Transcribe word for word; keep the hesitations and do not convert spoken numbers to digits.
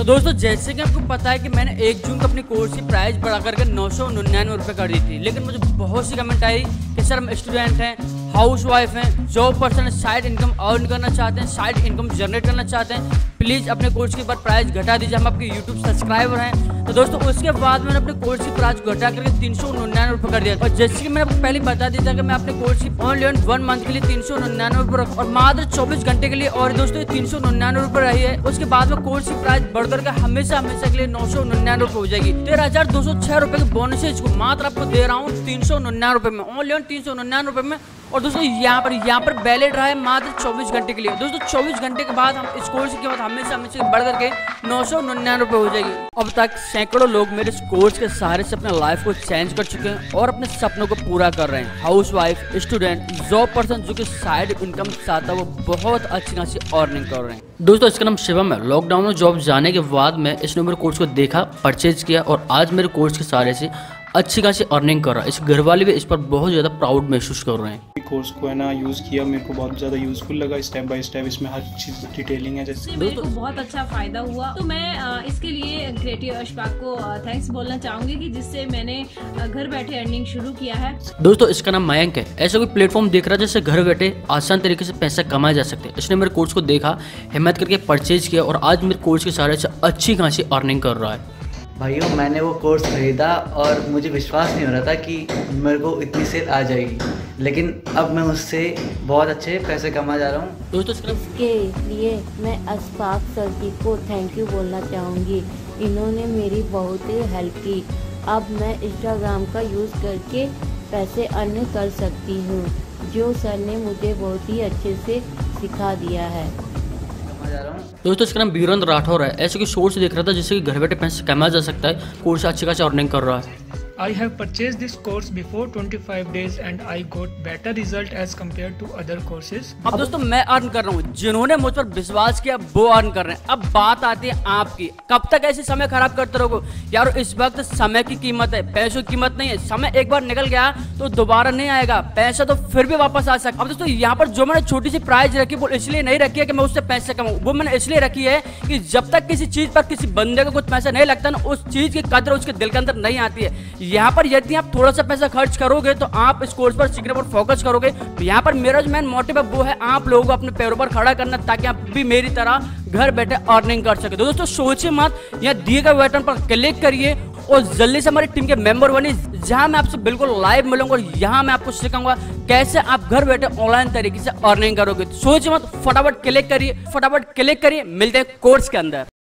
तो दोस्तों जैसे कि आपको पता है कि मैंने एक जून को अपनी कोर्स की प्राइस बढ़ा करके नौ सौ निन्यानवे रुपये कर दी थी, लेकिन मुझे बहुत सी कमेंट आई कि सर हम स्टूडेंट हैं, हाउस वाइफ हैं, जॉब पर्सन है, साइड इनकम अर्न करना चाहते हैं, साइड इनकम जनरेट करना चाहते हैं, प्लीज़ अपने कोर्स की प्राइस घटा दीजिए, हम आपके यूट्यूब सब्सक्राइबर हैं। तो दोस्तों उसके बाद मैंने अपने कोर्स की प्राइस घटा करके तीन सौ निन्यानवे रुपये कर दिया। और जैसे कि मैंने आपको पहले बता दिया था कि मैं अपने कोर्स की ओनली वन मंथ के लिए तीन सौ निन्यानवे रुपये और मात्र चौबीस घंटे के लिए, और दोस्तों ये तीन सौ निन्यानवे रुपये रही है। उसके बाद में कोर्स की प्राइस बढ़ करके हमेशा हमेशा के लिए नौ सौ निन्यानवे रुपये हो जाएगी। तेरह हजार दो सौ छह रुपये के बोनसेज को मात्र आपको दे रहा हूँ तीन सौ निन्यानवे रुपये में, ओनली तीन सौ निन्यानवे रुपये में। और दोस्तों यहाँ पर यहाँ पर वैलिड रहा है मात्र चौबीस घंटे के लिए। दोस्तों चौबीस घंटे के बाद हम इस कोर्स की कीमत हमेशा हमेशा बढ़ करके नौ सौ निन्यानवे रुपये हो जाएगी। अब तक सैकड़ों लोग मेरे इस कोर्स के सहारे से अपने लाइफ को चेंज कर चुके हैं और अपने सपनों को पूरा कर रहे हैं। Housewife, student, job person जो कि साइड इनकम चाहता है वो बहुत अच्छी खासी अर्निंग कर रहे हैं। दोस्तों इसका नाम शिवम है। लॉकडाउन में जॉब जाने के बाद में इसने मेरे कोर्स को देखा, परचेज किया और आज मेरे कोर्स के सहारे से अच्छी खासी अर्निंग कर रहा है। इस घर वाले भी इस पर बहुत ज़्यादा प्राउड महसूस कर रहे हैं। कोर्स को है ना यूज़ किया, मेरे को बहुत ज़्यादा यूज़फुल लगा। स्टेप बाय स्टेप इसमें हर चीज़ डिटेलिंग है। जैसे मेरे को बहुत अच्छा फायदा हुआ, तो मैं इसके लिए क्रिएटिव अशफाक को थैंक्स बोलना चाहूँगी कि जिससे मैंने घर बैठे अर्निंग शुरू किया है। दोस्तों इसका नाम मयंक है। ऐसा कोई प्लेटफॉर्म देख रहा है जिससे घर बैठे आसान तरीके से पैसा कमाया जा सकते हैं। इसने मेरे कोर्स को देखा, हिम्मत करके परचेज किया और आज मेरे कोर्स के सहारे से अच्छी खासी अर्निंग कर रहा है। भाइयों मैंने वो कोर्स खरीदा और मुझे विश्वास नहीं हो रहा था कि मेरे को इतनी सेल आ जाएगी, लेकिन अब मैं उससे बहुत अच्छे पैसे कमा जा रहा हूँ। दोस्तों इसके लिए मैं अशफाक सर जी को थैंक यू बोलना चाहूँगी। इन्होंने मेरी बहुत ही हेल्प की। अब मैं इंस्टाग्राम का यूज़ करके पैसे अर्न कर सकती हूँ, जो सर ने मुझे बहुत ही अच्छे से सिखा दिया है। दोस्तों इसका नाम वीरेंद्र राठौर है। ऐसे कोई सोर्स देख रहा था जिससे कि घर बैठे पैसे कमाया जा सकता है, कोर्स अच्छी खासी अर्निंग कर रहा है। I have purchased this course before twenty-five days and I got better result as compared to other courses. अब दोस्तों मैं अर्न कर रहा हूँ, जिन्होंने मुझ पर विश्वास किया वो अर्न कर रहे हैं। अब बात आती है आपकी, कब तक ऐसे समय खराब करते रहोगे यार। इस वक्त समय की कीमत है, पैसों की कीमत नहीं है। समय एक बार निकल गया तो दोबारा नहीं आएगा, पैसा तो फिर भी वापस आ सकता। अब दोस्तों यहाँ पर जो मैंने छोटी सी प्राइस रखी वो इसलिए नहीं रखी है कि मैं उससे पैसे कमाऊँ, वो मैंने इसलिए रखी है कि जब तक किसी चीज पर किसी बंदे को कुछ पैसा नहीं लगता ना, उस चीज की कदर उसके दिल के अंदर नहीं आती है। यहाँ पर यदि आप थोड़ा सा पैसा खर्च करोगे तो आप इस कोर्स पर सीखने पर फोकस करोगे। तो यहाँ पर मेरा जो मेन मोटिव है वो है आप लोगों को अपने पैरों पर खड़ा करना, ताकि आप भी मेरी तरह घर बैठे अर्निंग कर सके। तो दोस्तों सोचिए मत, यहाँ दिए गए बटन पर क्लिक करिए और जल्दी से हमारी टीम के मेंबर बनिए, जहां मैं आपसे बिल्कुल लाइव मिलूंगा और यहाँ मैं आपको सिखाऊंगा कैसे आप घर बैठे ऑनलाइन तरीके से अर्निंग करोगे। सोचिए मत, फटाफट क्लिक करिए, फटाफट क्लिक करिए। मिलते हैं कोर्स के अंदर।